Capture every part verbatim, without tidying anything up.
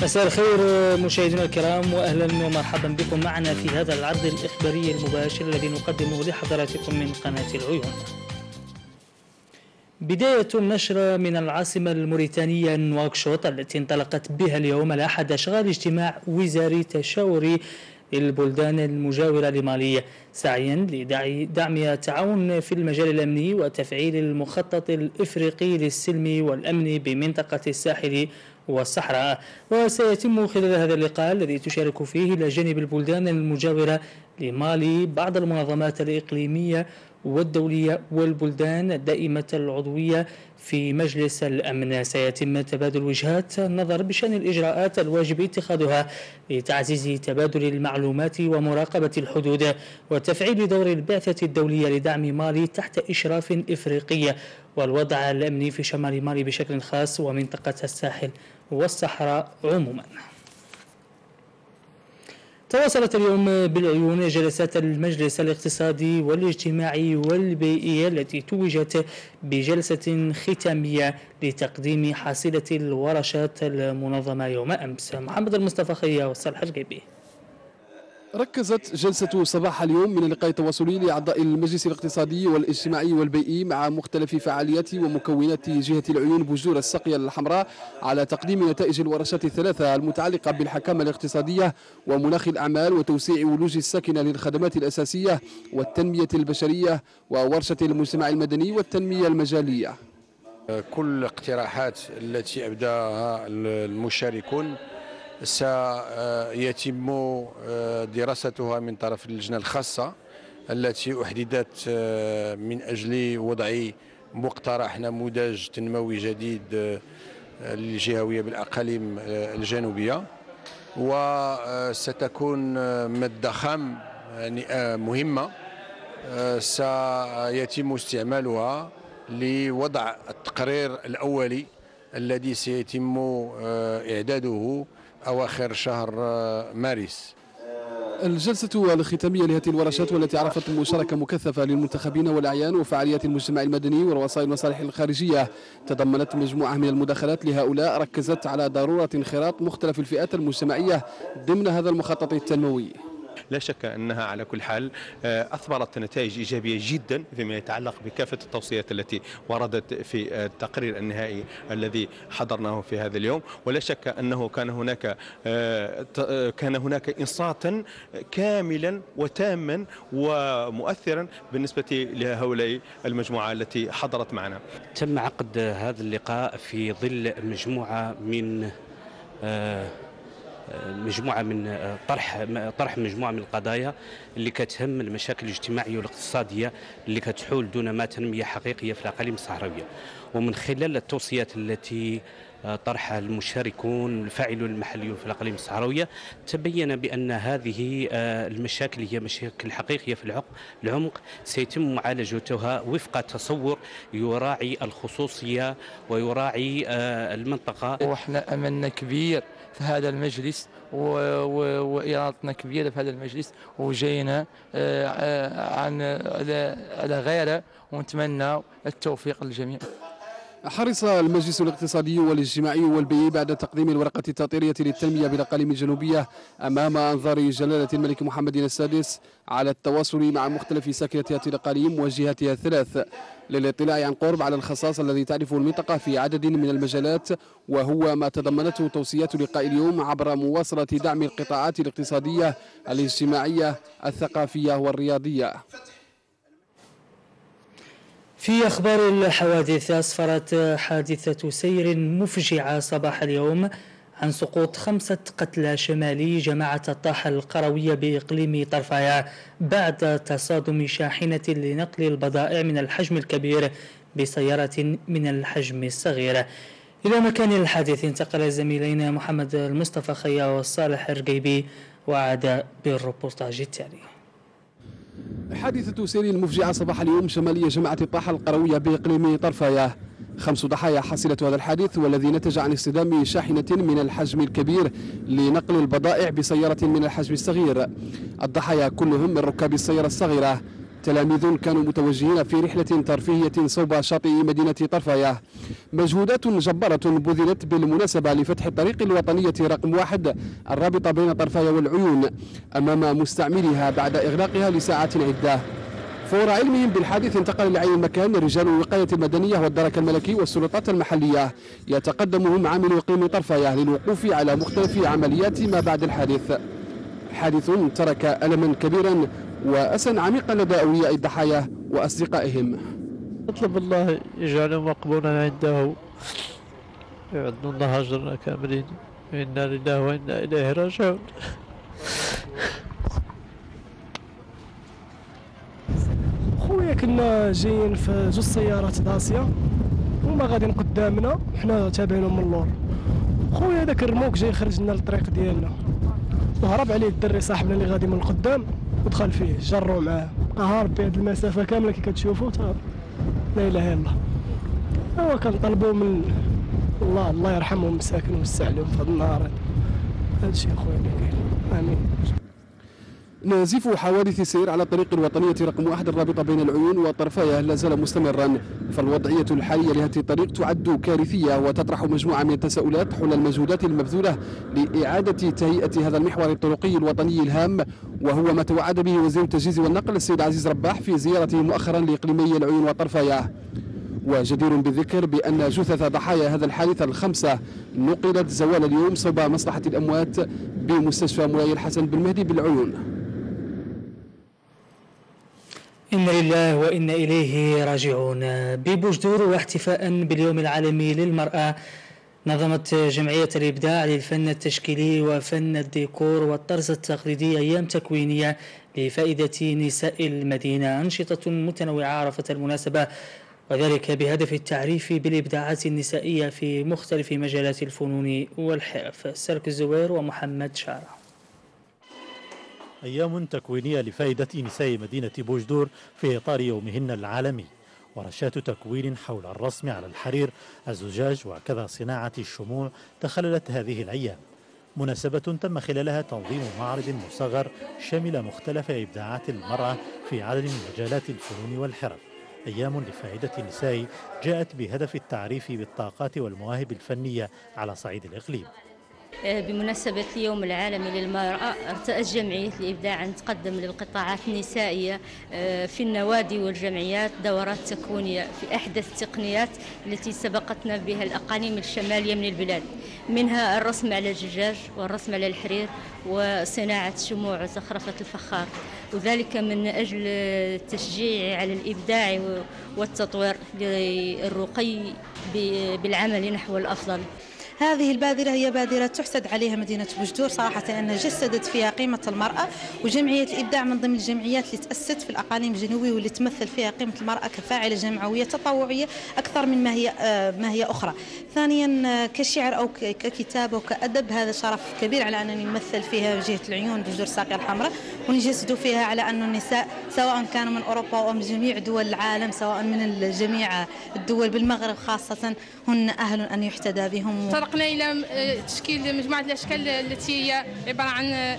مساء الخير مشاهدينا الكرام، واهلا ومرحبا بكم معنا في هذا العرض الاخباري المباشر الذي نقدمه لحضراتكم من قناه العيون. بداية النشر من العاصمة الموريتانية نواكشوط التي انطلقت بها اليوم الأحد أشغال اجتماع وزاري تشاوري للبلدان المجاورة لمالي سعيا لدعم التعاون في المجال الأمني وتفعيل المخطط الإفريقي للسلم والأمن بمنطقة الساحل والصحراء. وسيتم خلال هذا اللقاء الذي تشارك فيه إلى جانب البلدان المجاورة لمالي بعض المنظمات الإقليمية والدولية والبلدان الدائمة العضوية في مجلس الأمن، سيتم تبادل وجهات النظر بشأن الإجراءات الواجب اتخاذها لتعزيز تبادل المعلومات ومراقبة الحدود وتفعيل دور البعثة الدولية لدعم مالي تحت إشراف إفريقي والوضع الأمني في شمال مالي بشكل خاص ومنطقة الساحل والصحراء عموما. تواصلت اليوم بالعيون جلسات المجلس الاقتصادي والاجتماعي والبيئي التي توجت بجلسة ختامية لتقديم حصيلة الورشات المنظمة يوم أمس. محمد المصطفى خيا وصالح الجيبي. ركزت جلسة صباح اليوم من اللقاء التواصلي لأعضاء المجلس الاقتصادي والاجتماعي والبيئي مع مختلف فعاليات ومكونات جهة العيون بجور السقية الحمراء على تقديم نتائج الورشات الثلاثة المتعلقة بالحكامة الاقتصادية ومناخ الأعمال وتوسيع ولوج الساكنة للخدمات الأساسية والتنمية البشرية وورشة المجتمع المدني والتنمية المجالية. كل الاقتراحات التي أبداها المشاركون سيتم دراستها من طرف اللجنة الخاصة التي أحددت من أجل وضع مقترح نموذج تنموي جديد للجهوية بالأقاليم الجنوبية، وستكون مادة خام مهمة سيتم استعمالها لوضع التقرير الأولي الذي سيتم إعداده أواخر شهر مارس. الجلسة الختامية لهذه الورشات والتي عرفت مشاركة مكثفة للمنتخبين والأعيان وفعاليات المجتمع المدني ورؤساء المصالح الخارجية تضمنت مجموعة من المداخلات لهؤلاء ركزت على ضرورة انخراط مختلف الفئات المجتمعية ضمن هذا المخطط التنموي. لا شك أنها على كل حال أثمرت نتائج إيجابية جدا فيما يتعلق بكافة التوصيات التي وردت في التقرير النهائي الذي حضرناه في هذا اليوم، ولا شك أنه كان هناك كان هناك إنصاتا كاملا وتاما ومؤثرا بالنسبة لهؤلاء المجموعة التي حضرت معنا. تم عقد هذا اللقاء في ظل مجموعة من مجموعة من طرح طرح مجموعة من القضايا اللي كتهم المشاكل الاجتماعية والاقتصادية اللي كتحول دون ما تنمية حقيقية في الأقاليم الصحراوية. ومن خلال التوصيات التي طرحها المشاركون الفاعلون المحليون في الأقاليم الصحراوية تبين بأن هذه المشاكل هي مشاكل حقيقية في العمق سيتم معالجتها وفق تصور يراعي الخصوصية ويراعي المنطقة. وإحنا أملنا كبير في هذا المجلس وإرادتنا كبيرة في هذا المجلس وجينا عن على غيره ونتمنى التوفيق للجميع. حرص المجلس الاقتصادي والاجتماعي والبيئي بعد تقديم الورقة التطيرية للتنمية بالأقاليم الجنوبية أمام أنظار جلالة الملك محمد السادس على التواصل مع مختلف ساكنة هذه الأقاليم وجهاتها الثلاث للاطلاع عن قرب على الخصاصة الذي تعرفه المنطقة في عدد من المجالات، وهو ما تضمنته توصيات لقاء اليوم عبر مواصلة دعم القطاعات الاقتصادية الاجتماعية الثقافية والرياضية. في أخبار الحوادث، أسفرت حادثة سير مفجعة صباح اليوم عن سقوط خمسة قتلى شمالي جماعة الطاحة القروية بإقليم طرفايا بعد تصادم شاحنة لنقل البضائع من الحجم الكبير بسيارة من الحجم الصغير. إلى مكان الحادث انتقل زميلينا محمد المصطفى خيا وصالح الرقيبي وعاد بالروبورتاج التالي. حادثة سير مفجعة صباح اليوم شمالية جماعة الطاحة القروية بإقليم طرفايا. خمس ضحايا حصيلة هذا الحادث والذي نتج عن اصطدام شاحنة من الحجم الكبير لنقل البضائع بسيارة من الحجم الصغير. الضحايا كلهم من ركاب السيارة الصغيرة. تلاميذ كانوا متوجهين في رحلة ترفيهية صوب شاطئ مدينة طرفاية. مجهودات جبارة بذلت بالمناسبة لفتح الطريق الوطنية رقم واحد الرابطة بين طرفاية والعيون أمام مستعملها بعد إغلاقها لساعات عدة. فور علمهم بالحادث انتقل لعين المكان رجال الوقاية المدنية والدرك الملكي والسلطات المحلية، يتقدمهم عامل إقليم طرفاية للوقوف على مختلف عمليات ما بعد الحادث. حادث ترك ألما كبيرا وأسا عميقا لدى أولياء الضحايا وأصدقائهم. أطلب الله يجعله مقبولا عنده ويعدنا الله أجرنا كاملين، إنا لله وإنا إليه راجعون. خويا كنا جايين في جوج سيارات داسية هما غاديين قدامنا حنا تابعينهم من اللور. خويا داك الرموك جاي خرج لنا الطريق ديالنا وهرب عليه الدري صاحبنا اللي غادي من القدام ودخل فيه جروا معاه بقى هارب بهذه المسافة كاملة كي كتشوفوا تهرب. لا إله إلا الله. هو كنطلبوا من الله الله يرحمهم مساكن ويوسع عليهم في هذا النهار. هذا الشيء خويا اللي كاين. آمين. نازف حوادث السير على الطريق الوطنية رقم واحد الرابطة بين العيون وطرفاية لا زال مستمرا، فالوضعية الحالية لهذه الطريق تعد كارثية وتطرح مجموعة من التساؤلات حول المجهودات المبذولة لإعادة تهيئة هذا المحور الطرقي الوطني الهام، وهو ما توعد به وزير التجهيز والنقل السيد عزيز رباح في زيارته مؤخرا لإقليمي العيون وطرفاية. وجدير بالذكر بأن جثث ضحايا هذا الحادث الخمسة نقلت زوال اليوم صوب مصلحة الأموات بمستشفى مولاي الحسن بن مهدي بالعيون. إنا لله وإنا إليه راجعون. ببوجدور واحتفاء باليوم العالمي للمرأة نظمت جمعية الإبداع للفن التشكيلي وفن الديكور والطرز التقليدي أيام تكوينية لفائدة نساء المدينة، أنشطة متنوعة عرفت المناسبة وذلك بهدف التعريف بالإبداعات النسائية في مختلف مجالات الفنون والحرف. سلك الزوير ومحمد شارع. أيام تكوينية لفائدة نساء مدينة بوجدور في إطار يومهن العالمي، ورشات تكوين حول الرسم على الحرير الزجاج وكذا صناعة الشموع تخللت هذه الأيام، مناسبة تم خلالها تنظيم معرض مصغر شمل مختلف إبداعات المرأة في عدد من مجالات الفنون والحرف. أيام لفائدة النساء جاءت بهدف التعريف بالطاقات والمواهب الفنية على صعيد الإقليم. بمناسبة اليوم العالمي للمرأة ارتأت جمعية الإبداع أن تقدم للقطاعات النسائية في النوادي والجمعيات دورات تكوينية في أحدث التقنيات التي سبقتنا بها الأقاليم الشمالية من البلاد، منها الرسم على الزجاج والرسم على الحرير وصناعة الشموع وزخرفة الفخار، وذلك من أجل التشجيع على الإبداع والتطوير للرقي بالعمل نحو الأفضل. هذه البادرة هي بادرة تحسد عليها مدينة بوجدور صراحة، لأنها جسدت فيها قيمة المرأة، وجمعية الإبداع من ضمن الجمعيات اللي تأسست في الأقاليم الجنوبية واللي تمثل فيها قيمة المرأة كفاعلة جمعوية تطوعية أكثر من ما هي ما هي أخرى. ثانيا كشعر أو ككتابة وكأدب هذا شرف كبير على أنني نمثل فيها جهة العيون بوجدور الساقية الحمراء، ونجسدوا فيها على أن النساء سواء كانوا من أوروبا أو من جميع دول العالم سواء من جميع الدول بالمغرب خاصة هن أهل أن يحتذى بهم. طرقنا إلى تشكيل مجموعة الأشكال التي هي عبارة عن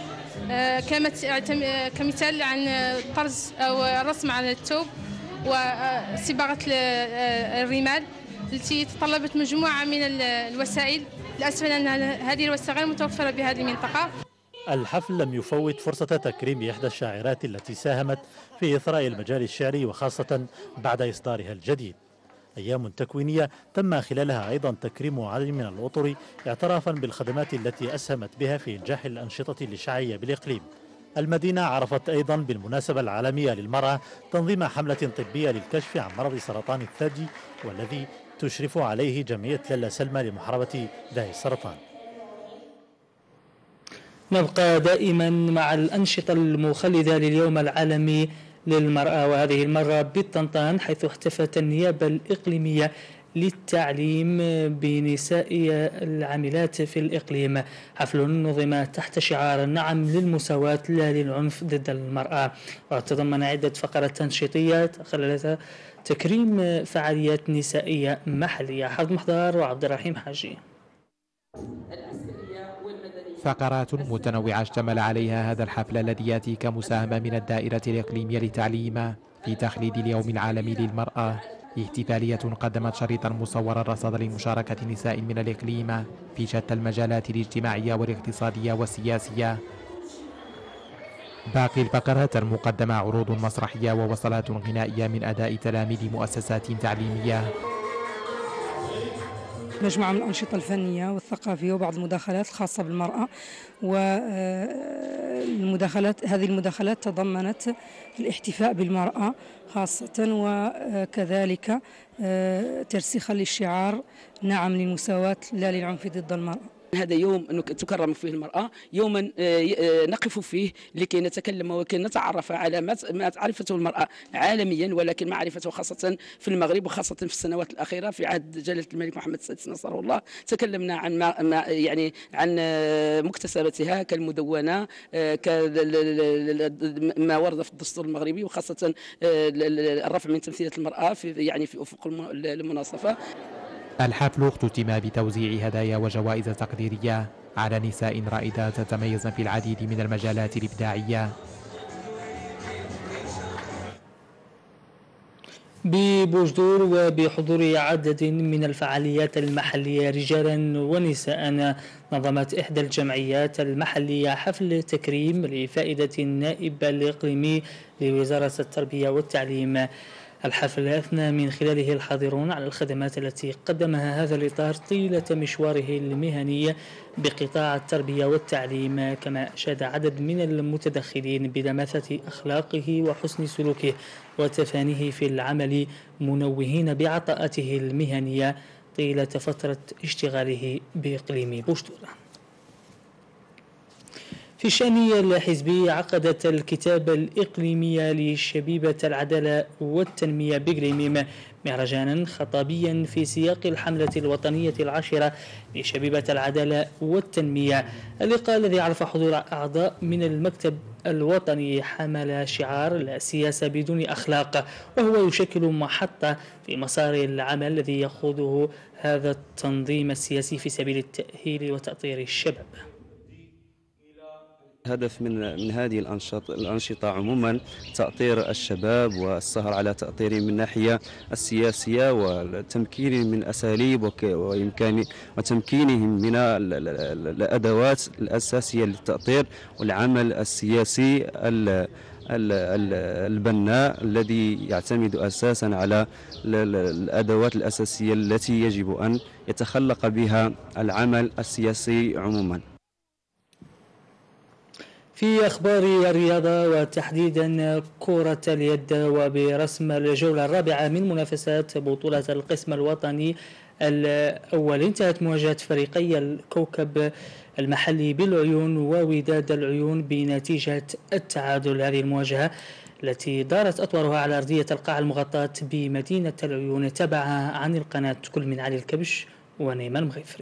كمثال عن طرز أو الرسم على الثوب وصباغة الرمال التي تطلبت مجموعة من الوسائل، لأسفل أن هذه الوسائل غير متوفرة بهذه المنطقة. الحفل لم يفوت فرصة تكريم إحدى الشاعرات التي ساهمت في إثراء المجال الشعري وخاصة بعد إصدارها الجديد. أيام تكوينية تم خلالها أيضا تكريم عدد من الأطر اعترافا بالخدمات التي أسهمت بها في إنجاح الأنشطة الإشعاعية بالإقليم. المدينة عرفت أيضا بالمناسبة العالمية للمرأة تنظيم حملة طبية للكشف عن مرض سرطان الثدي، والذي تشرف عليه جمعية لالا سلمى لمحاربة داء السرطان. نبقى دائما مع الأنشطة المخلدة لليوم العالمي للمرأة، وهذه المرة بالطنطان، حيث احتفت النيابة الإقليمية للتعليم بنساء العاملات في الإقليم. حفل نظم تحت شعار نعم للمساواة لا للعنف ضد المرأة، وتضمن عدة فقرات تنشيطية خلالها تكريم فعاليات نسائية محلية. حرب محضار وعبد الرحيم حاجي. فقرات متنوعة اشتمل عليها هذا الحفل الذي يأتي كمساهمة من الدائرة الإقليمية للتعليم في تخليد اليوم العالمي للمرأة، احتفالية قدمت شريطا مصورا رصد لمشاركة نساء من الإقليم في شتى المجالات الاجتماعية والاقتصادية والسياسية. باقي الفقرات المقدمة عروض مسرحية ووصلات غنائية من أداء تلاميذ مؤسسات تعليمية. مجموعة من الأنشطة الفنية والثقافية وبعض المداخلات الخاصة بالمرأة، والمداخلات هذه المداخلات تضمنت الاحتفاء بالمرأة خاصة، وكذلك ترسيخا للشعار نعم للمساواة لا للعنف ضد المرأة. هذا يوم تكرم فيه المرأة، يوما نقف فيه لكي نتكلم ولكي نتعرف على ما تعرفته المرأة عالميا، ولكن معرفته خاصة في المغرب وخاصة في السنوات الأخيرة في عهد جلالة الملك محمد السادس نصره الله. تكلمنا عن ما يعني عن مكتسباتها كالمدونة، ما ورد في الدستور المغربي، وخاصة الرفع من تمثيلية المرأة في يعني في أفق المناصفة. الحفل اختتم بتوزيع هدايا وجوائز تقديرية على نساء رائدات تتميزن في العديد من المجالات الإبداعية. ببوجدور وبحضور عدد من الفعاليات المحلية رجالا ونساء، نظمت إحدى الجمعيات المحلية حفل تكريم لفائدة النائب الإقليمي لوزارة التربية والتعليم. الحفل أثنى من خلاله الحاضرون على الخدمات التي قدمها هذا الإطار طيلة مشواره المهني بقطاع التربية والتعليم، كما أشاد عدد من المتدخلين بلمسة أخلاقه وحسن سلوكه وتفانيه في العمل، منوهين بعطاءته المهنية طيلة فترة اشتغاله بإقليم بوجدور. في الشأن الحزبي، عقدت الكتابة الإقليمية لشبيبة العدالة والتنمية بقليميم مهرجانا خطابيا في سياق الحملة الوطنية العاشرة لشبيبة العدالة والتنمية. اللقاء الذي عرف حضور أعضاء من المكتب الوطني حمل شعار لا سياسة بدون أخلاق، وهو يشكل محطة في مسار العمل الذي يخوضه هذا التنظيم السياسي في سبيل التأهيل وتأطير الشباب. هدف من من هذه الأنشطة الأنشطة عموما تأطير الشباب والسهر على تأطيرهم من الناحية السياسية وتمكينهم من أساليب وإمكان وتمكينهم من الأدوات الأساسية للتأطير والعمل السياسي البناء الذي يعتمد أساسا على الأدوات الأساسية التي يجب أن يتخلق بها العمل السياسي عموما. في أخبار الرياضة وتحديدا كرة اليد، وبرسم الجولة الرابعة من منافسات بطولة القسم الوطني الأول، انتهت مواجهة فريقي الكوكب المحلي بالعيون ووداد العيون بنتيجة التعادل. هذه المواجهة التي دارت أطوارها على أرضية القاعة المغطاة بمدينة العيون، تبعها عن القناة كل من علي الكبش ونيمان مغيفري.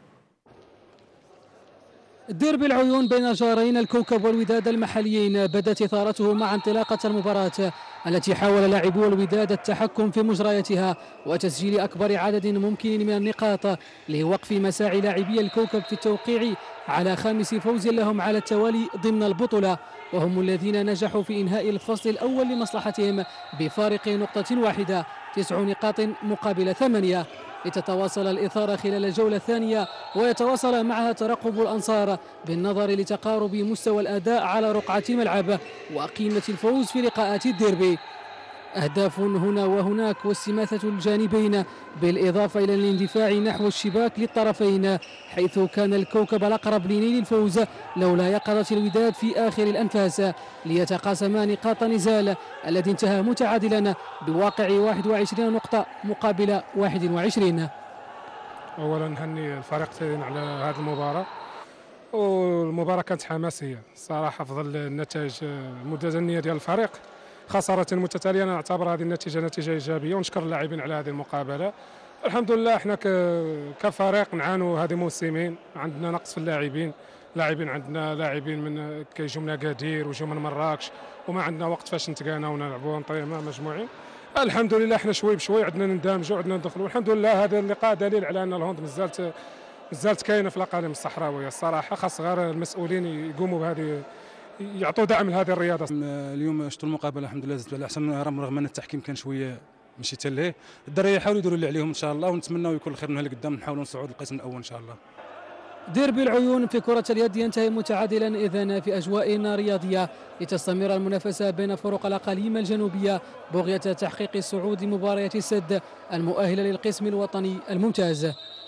ديربي العيون بين جارين الكوكب والوداد المحليين بدت إثارته مع انطلاقة المباراة التي حاول لاعبو الوداد التحكم في مجرياتها وتسجيل أكبر عدد ممكن من النقاط لوقف مساعي لاعبي الكوكب في التوقيع على خامس فوز لهم على التوالي ضمن البطولة، وهم الذين نجحوا في إنهاء الفصل الأول لمصلحتهم بفارق نقطة واحدة، تسع نقاط مقابل ثمانية، لتتواصل الإثارة خلال الجولة الثانية ويتواصل معها ترقب الأنصار بالنظر لتقارب مستوى الأداء على رقعة الملعب وقيمة الفوز في لقاءات الديربي. أهداف هنا وهناك واستماثة الجانبين بالإضافة إلى الاندفاع نحو الشباك للطرفين، حيث كان الكوكب الأقرب لنيل الفوز لولا يقظة الوداد في آخر الأنفاس ليتقاسما نقاط النزال الذي انتهى متعادلا بواقع واحد وعشرين نقطة مقابل واحد وعشرين. أولا نهني الفريقين على هذه المباراة، والمباراة كانت حماسية صراحة في ظل النتائج المتدنية ديال الفريق، خسارة متتالية. أنا أعتبر هذه النتيجة نتيجة إيجابية ونشكر اللاعبين على هذه المقابلة. الحمد لله احنا كفريق نعانوا هذه موسمين، عندنا نقص في اللاعبين، لاعبين عندنا لاعبين من كيجوا من أكادير وجوا من مراكش وما عندنا وقت فاش نتقاناو ونلعبوا ونطيموا مجموعين. الحمد لله احنا شوي بشوي عندنا ندمجوا عندنا ندخلوا، والحمد لله هذا اللقاء دليل على أن الهوند مازالت مازالت كاينه في الأقاليم الصحراوية. الصراحة خاص غير المسؤولين يقوموا بهذه يعطوا دعم لهذه الرياضه. اليوم شفتوا المقابله الحمد لله زادت على احسن، رغم ان التحكيم كان شويه ماشي حتى لهيه. الدراري يحاولوا يديروا اللي عليهم ان شاء الله، ونتمناو يكون الخير من هنا لقدام، نحاولوا نصعدوا القسم الاول ان شاء الله. ديربي العيون في كرة اليد ينتهي متعادلا إذن في أجواء رياضية لتستمر المنافسة بين فرق الأقاليم الجنوبية بغية تحقيق صعود مباريات السد المؤهلة للقسم الوطني الممتاز.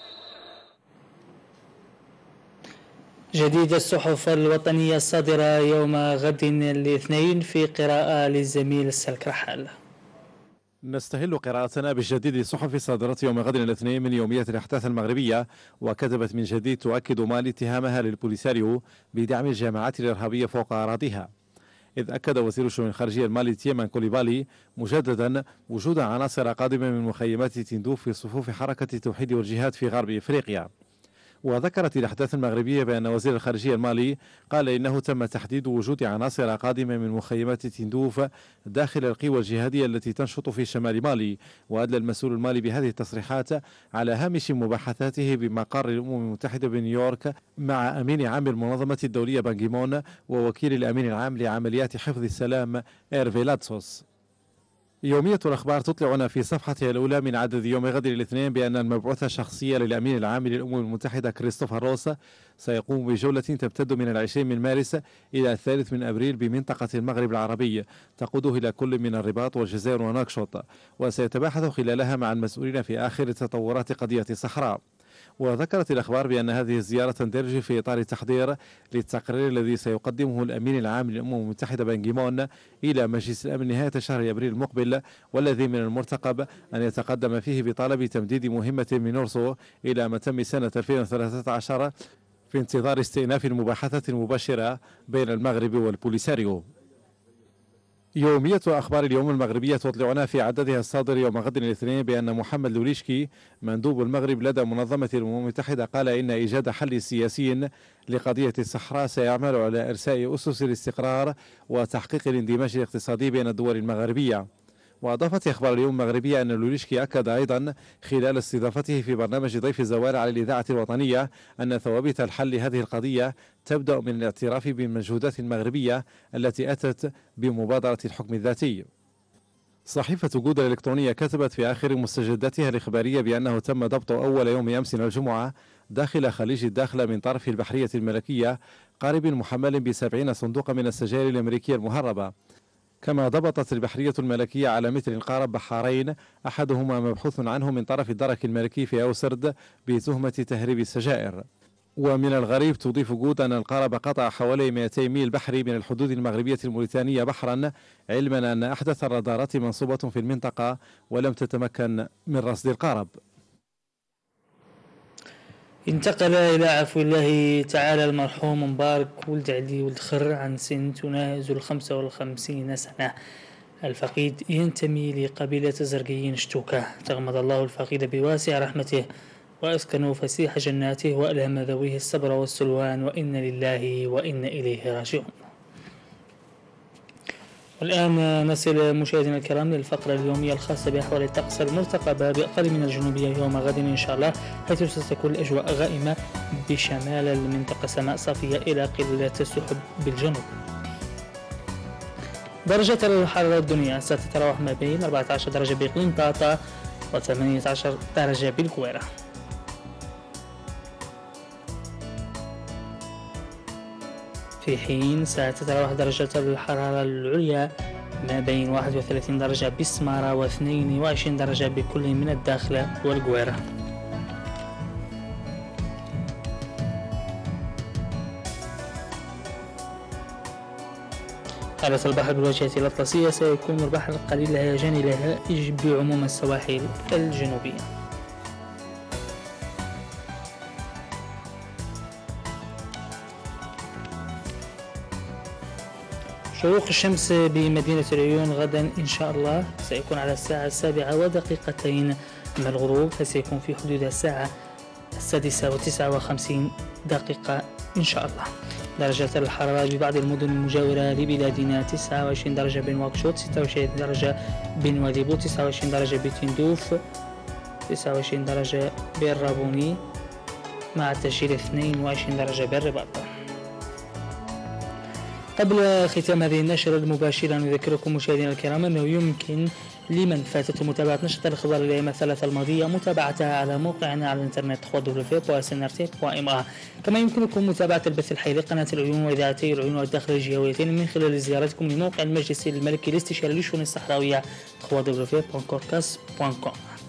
جديد الصحف الوطنية الصادرة يوم غد الاثنين في قراءة للزميل سلك رحال. نستهل قراءتنا بجديد الصحف الصادرة يوم غد الاثنين من يومية الأحداث المغربية، وكتبت من جديد تؤكد مالي اتهامها للبوليساريو بدعم الجماعات الإرهابية فوق أراضيها، إذ أكد وزير الشؤون الخارجية المالي تيمان كوليبالي مجددا وجود عناصر قادمة من مخيمات تندوف في صفوف حركة التوحيد والجهاد في غرب إفريقيا. وذكرت الأحداث المغربية بأن وزير الخارجية المالي قال إنه تم تحديد وجود عناصر قادمة من مخيمات تندوف داخل القوى الجهادية التي تنشط في شمال مالي. وأدلى المسؤول المالي بهذه التصريحات على هامش مباحثاته بمقر الأمم المتحدة بنيويورك مع أمين عام المنظمة الدولية بان كي-مون ووكيل الأمين العام لعمليات حفظ السلام إيرفي لاتسوس. يومية الأخبار تطلعنا في صفحتها الأولى من عدد يوم غد الاثنين بأن المبعوث الشخصي للأمين العام للأمم المتحدة كريستوفر روس سيقوم بجولة تمتد من العشرين من مارس إلى الثالث من أبريل بمنطقة المغرب العربي تقوده إلى كل من الرباط والجزائر وناكشوط، وسيتباحث خلالها مع المسؤولين في آخر تطورات قضية الصحراء. وذكرت الأخبار بأن هذه الزيارة تندرج في إطار التحضير للتقرير الذي سيقدمه الأمين العام للأمم المتحدة بان كي-مون إلى مجلس الأمن نهاية شهر أبريل المقبل، والذي من المرتقب أن يتقدم فيه بطلب تمديد مهمة مينورسو إلى متم سنة ألفين وثلاثة عشر في انتظار استئناف المباحثات المباشرة بين المغرب والبوليساريو. يومية أخبار اليوم المغربية تطلعنا في عددها الصادر يوم غد الاثنين بأن محمد لوليشكي مندوب المغرب لدى منظمة الأمم المتحدة قال إن إيجاد حل سياسي لقضية الصحراء سيعمل على إرساء أسس الاستقرار وتحقيق الاندماج الاقتصادي بين الدول المغربية. وأضافت أخبار اليوم المغربية أن لوليشكي أكد أيضا خلال استضافته في برنامج ضيف الزوار على الإذاعة الوطنية أن ثوابت الحل هذه القضية تبدأ من الاعتراف بالمجهودات المغربية التي أتت بمبادرة الحكم الذاتي. صحيفة جودة الإلكترونية كتبت في آخر مستجداتها الإخبارية بأنه تم ضبط أول يوم أمس الجمعة داخل خليج الداخلة من طرف البحرية الملكية قارب محمل بسبعين صندوقا من السجائر الأمريكية المهربة. كما ضبطت البحرية الملكية على متر قارب بحارين أحدهما مبحوث عنه من طرف الدرك الملكي في أوسرد بتهمة تهريب السجائر. ومن الغريب تضيف جود أن القارب قطع حوالي مئتي ميل بحري من الحدود المغربية الموريتانية بحرا، علما أن أحدث الرادارات منصوبة في المنطقة ولم تتمكن من رصد القارب. انتقل إلى عفو الله تعالى المرحوم مبارك ولد علي ولد خر عن سن تناهز الخمسة والخمسين سنة. الفقيد ينتمي لقبيلة زرقيين شتوكة، تغمد الله الفقيد بواسع رحمته وأسكنوا فسيح جناته وألهم ذويه الصبر والسلوان، وإن لله وإن إليه راجعون. والآن نصل مشاهدينا الكرام للفقرة اليومية الخاصة بأحوال الطقس المرتقبة بأقل من الجنوبية يوم غد إن شاء الله، حيث ستكون الأجواء غائمة بشمال المنطقة، سماء صافية إلى قلة السحب بالجنوب. درجة الحرارة الدنيا ستتراوح ما بين أربعة عشر درجة بإقليم طاطا وثمانية عشر درجة بالكويرة. في حين ستتراوح درجة الحرارة العليا ما بين واحد وثلاثين درجة بسمارة واثنين وعشرين درجة بكل من الداخلة والقويرة. حالة البحر بالواجهة الأطلسية سيكون البحر قليل الهيجان إلى هائج بعموم السواحل الجنوبية. شروق الشمس بمدينة العيون غدا إن شاء الله سيكون على الساعة السابعة ودقيقتين، أما الغروب فسيكون في حدود الساعة السادسة وتسعة وخمسين دقيقة إن شاء الله. درجة الحرارة ببعض المدن المجاورة لبلادنا تسعة وعشرين درجة بنواكشوط، ستة وعشرين درجة بنواديبو، تسعة وعشرين درجة بتندوف، تسعة وعشرين درجة بالرابوني، مع تسجيل اثنين وعشرين درجة بالرباط. قبل ختام هذه النشرة المباشرة نذكركم مشاهدينا الكرام أنه يمكن لمن فاتته متابعة نشرة الأخبار الأيام الثلاثة الماضية متابعتها على موقعنا على الإنترنت دبليو دبليو دبليو دوت إن آر تي دوت إم إيه. كما يمكنكم متابعة البث الحي لقناة العيون وإذاعتي العيون والداخل الجهويتين من خلال زيارتكم لموقع المجلس الملكي الاستشاري للشؤون الصحراوية دبليو دبليو دبليو دوت كوركاس دوت كوم.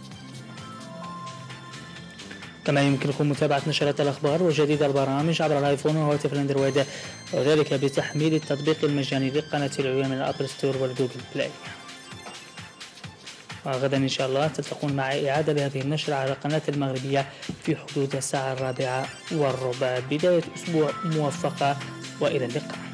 كما يمكنكم متابعة نشرات الأخبار وجديد البرامج عبر الآيفون وهواتف الأندرويد وذلك بتحميل التطبيق المجاني لقناة العيون من الأبل ستور والجوجل بلاي. وغدا إن شاء الله تلتقون مع إعادة لهذه النشرة على قناة المغربية في حدود الساعة الرابعة والربع. بداية أسبوع موفقة وإلى اللقاء.